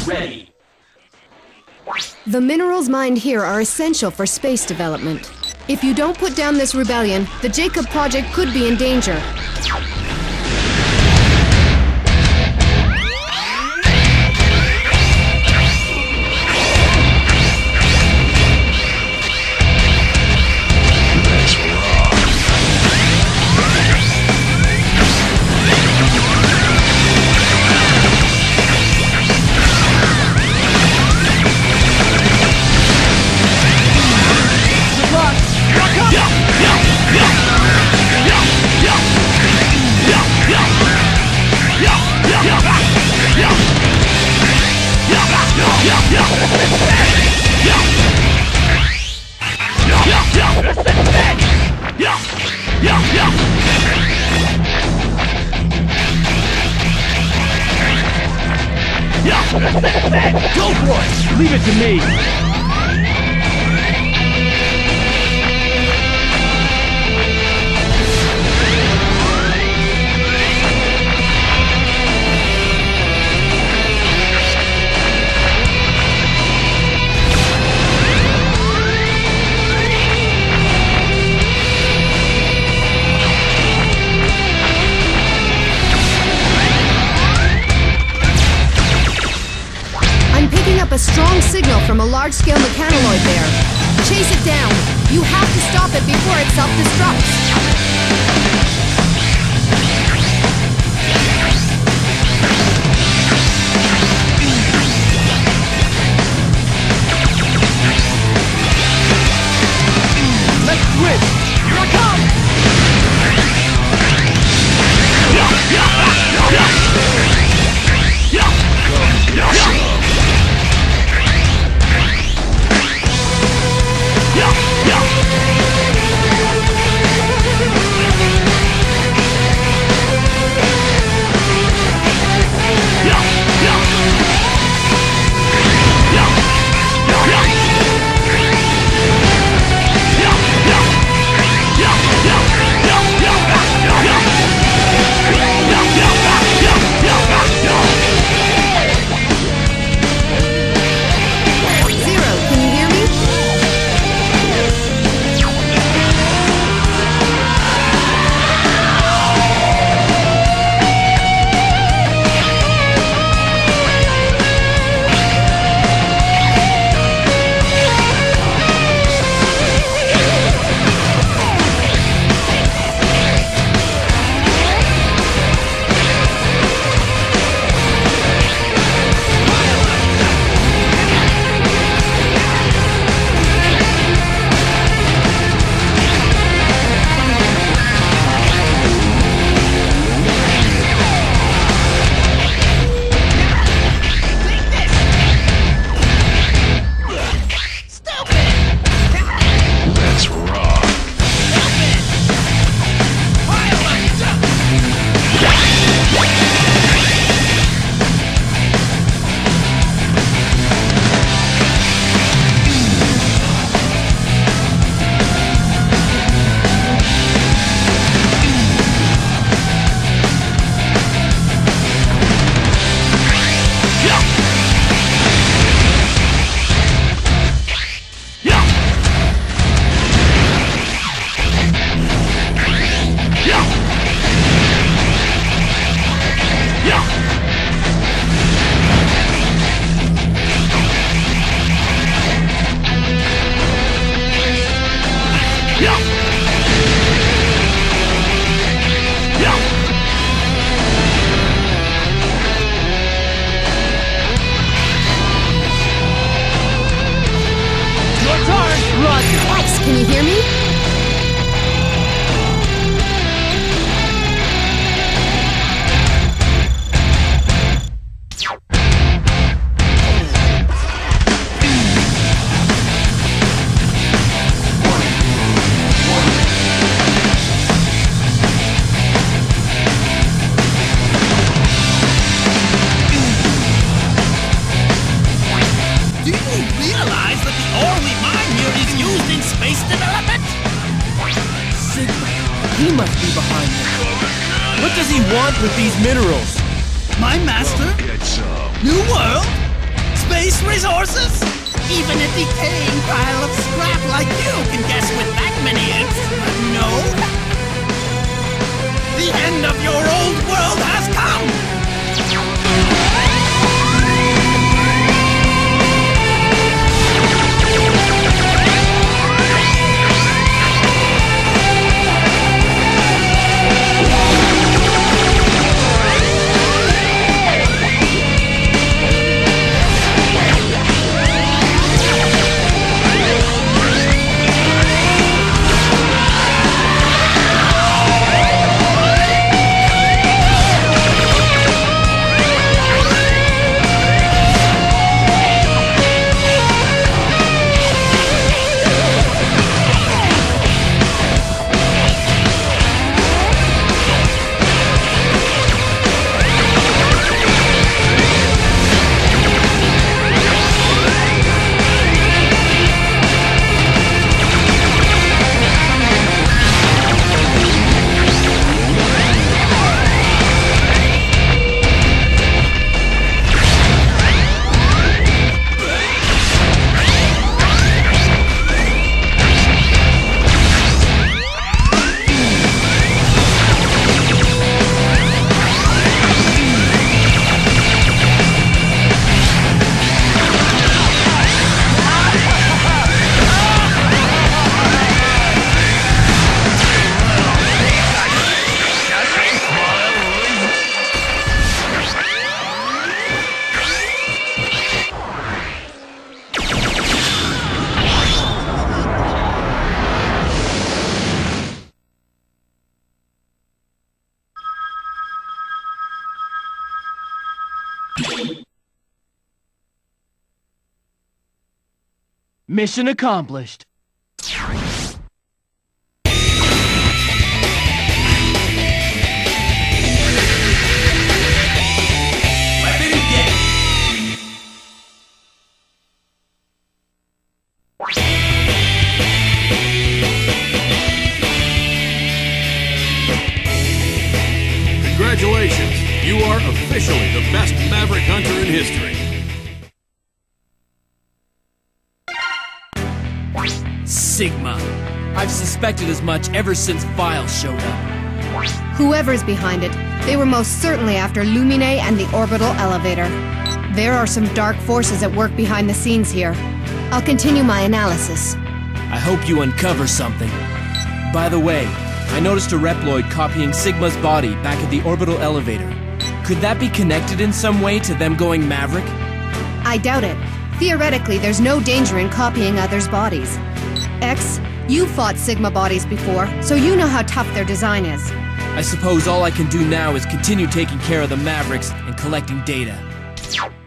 ready. The minerals mined here are essential for space development. If you don't put down this rebellion, the Jacob Project could be in danger. Go for it! Leave it to me! A strong signal from a large-scale mechanoloid there. Chase it down. You have to stop it before it self-destructs. Let's switch! Here I come! Can you hear me? He must be behind this. What does he want with these minerals? My master? New world? space resources? Even a decaying pile of scrap like you can guess with that many hints. No? The end of your old world has come! Mission accomplished. Weapon engaged. Congratulations, you are officially the best Maverick Hunter in history. Sigma. I've suspected as much ever since Files showed up. Whoever's behind it, they were most certainly after Lumine and the orbital elevator. There are some dark forces at work behind the scenes here. I'll continue my analysis. I hope you uncover something. By the way, I noticed a Reploid copying Sigma's body back at the orbital elevator. Could that be connected in some way to them going Maverick? I doubt it. Theoretically, there's no danger in copying others' bodies. X, you've fought Sigma bodies before, so you know how tough their design is. I suppose all I can do now is continue taking care of the Mavericks and collecting data.